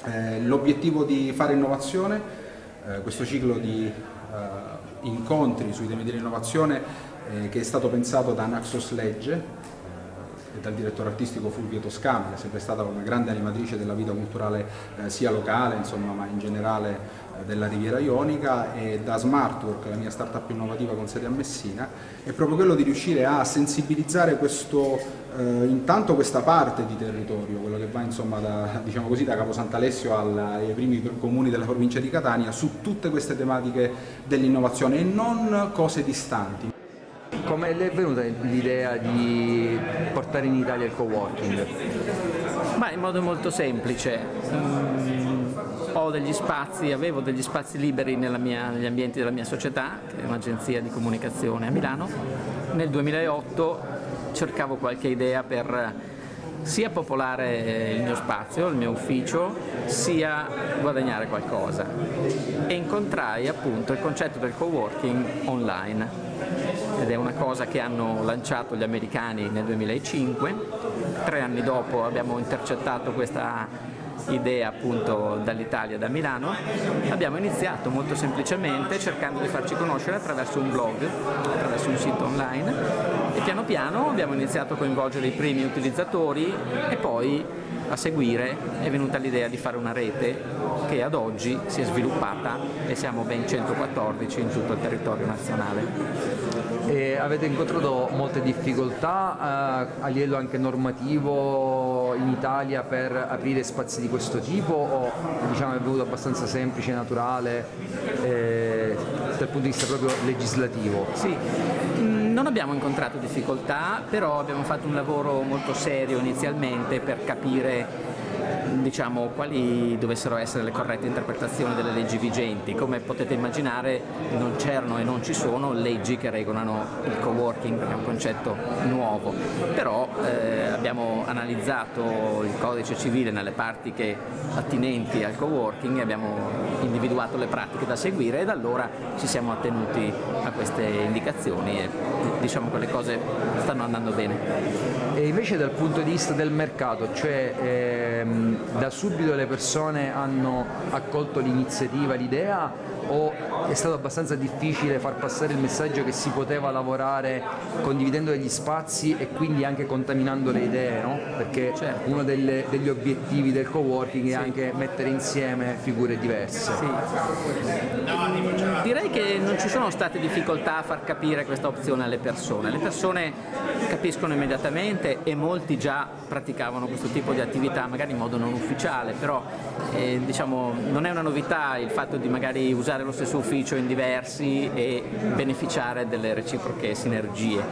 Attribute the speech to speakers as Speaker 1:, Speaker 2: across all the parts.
Speaker 1: L'obiettivo di fare innovazione, questo ciclo di incontri sui temi dell'innovazione che è stato pensato da Naxos Legge e dal direttore artistico Fulvio Toscano, che è sempre stata una grande animatrice della vita culturale sia locale, insomma, ma in generale della Riviera Ionica, e da Smartwork, la mia startup innovativa con sede a Messina, è proprio quello di riuscire a sensibilizzare intanto questa parte di territorio, quello che va insomma diciamo così, da Capo Sant'Alessio ai primi comuni della provincia di Catania, su tutte queste tematiche dell'innovazione e non cose distanti.
Speaker 2: Come le è venuta l'idea di portare in Italia il coworking?
Speaker 3: Ma in modo molto semplice. Avevo degli spazi liberi negli ambienti della mia società, che è un'agenzia di comunicazione a Milano. Nel 2008 cercavo qualche idea per sia popolare il mio spazio, il mio ufficio, sia guadagnare qualcosa. E incontrai appunto il concetto del coworking online, ed è una cosa che hanno lanciato gli americani nel 2005. 3 anni dopo abbiamo intercettato questa idea appunto dall'Italia, da Milano. Abbiamo iniziato molto semplicemente cercando di farci conoscere attraverso un blog, attraverso un sito online, e piano piano abbiamo iniziato a coinvolgere i primi utilizzatori, e poi a seguire è venuta l'idea di fare una rete che ad oggi si è sviluppata e siamo ben 114 in tutto il territorio nazionale.
Speaker 2: E avete incontrato molte difficoltà a livello anche normativo in Italia per aprire spazi di questo tipo, o diciamo è venuto abbastanza semplice, naturale dal punto di vista proprio legislativo?
Speaker 3: Sì, non abbiamo incontrato difficoltà, però abbiamo fatto un lavoro molto serio inizialmente per capire, diciamo, quali dovessero essere le corrette interpretazioni delle leggi vigenti. Come potete immaginare, non c'erano e non ci sono leggi che regolano il coworking, perché è un concetto nuovo, però abbiamo analizzato il codice civile nelle parti attinenti al coworking, abbiamo individuato le pratiche da seguire e da allora ci siamo attenuti a queste indicazioni e diciamo che le cose stanno andando bene.
Speaker 2: E invece dal punto di vista del mercato, cioè da subito le persone hanno accolto l'iniziativa, l'idea, o è stato abbastanza difficile far passare il messaggio che si poteva lavorare condividendo degli spazi e quindi anche contaminando le idee, no? Perché certo, uno degli obiettivi del coworking è anche mettere insieme figure diverse.
Speaker 3: Sì. Direi che non ci sono state difficoltà a far capire questa opzione alle persone. Le persone capiscono immediatamente e molti già praticavano questo tipo di attività, magari in modo non ufficiale, però diciamo, non è una novità il fatto di magari usare lo stesso ufficio in diversi e beneficiare delle reciproche sinergie.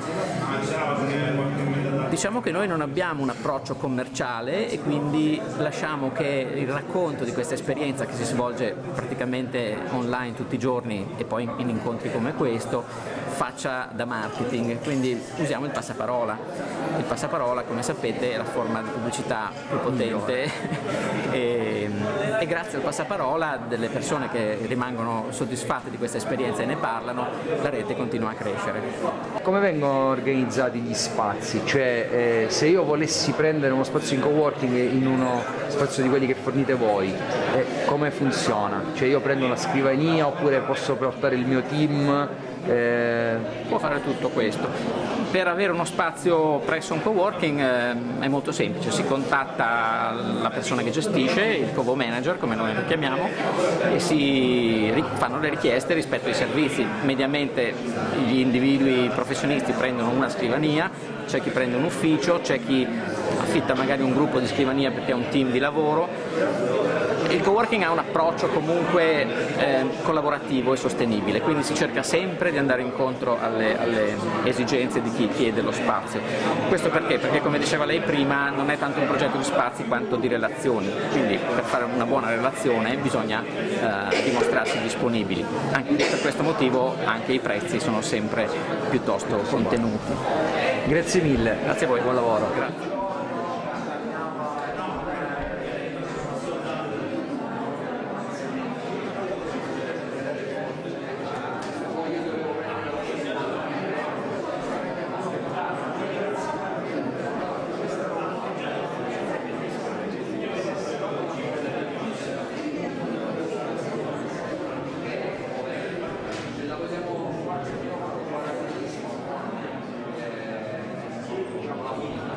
Speaker 3: Diciamo che noi non abbiamo un approccio commerciale e quindi lasciamo che il racconto di questa esperienza, che si svolge praticamente online tutti i giorni e poi in incontri come questo, faccia da marketing, quindi usiamo il passaparola. Il passaparola, come sapete, è la forma di pubblicità più potente e grazie al passaparola delle persone che rimangono soddisfatte di questa esperienza e ne parlano, la rete continua a crescere.
Speaker 2: Come vengono organizzati gli spazi? Cioè se io volessi prendere uno spazio in coworking in uno spazio di quelli che fornite voi, come funziona? Cioè io prendo una scrivania oppure posso portare il mio team?
Speaker 3: Può fare tutto questo. Per avere uno spazio presso un coworking è molto semplice, si contatta la persona che gestisce, il covo manager come noi lo chiamiamo, e si fanno le richieste rispetto ai servizi. Mediamente gli individui professionisti prendono una scrivania, c'è chi prende un ufficio, c'è chi affitta magari un gruppo di scrivania perché è un team di lavoro. Il coworking ha un approccio comunque collaborativo e sostenibile, quindi si cerca sempre di andare incontro alle esigenze di chi chiede lo spazio. Questo perché? Perché, come diceva lei prima, non è tanto un progetto di spazi quanto di relazioni, quindi per fare una buona relazione bisogna dimostrarsi disponibili. Anche per questo motivo anche i prezzi sono sempre piuttosto contenuti.
Speaker 2: Grazie mille.
Speaker 3: Grazie a voi, buon lavoro. Grazie. Ciao.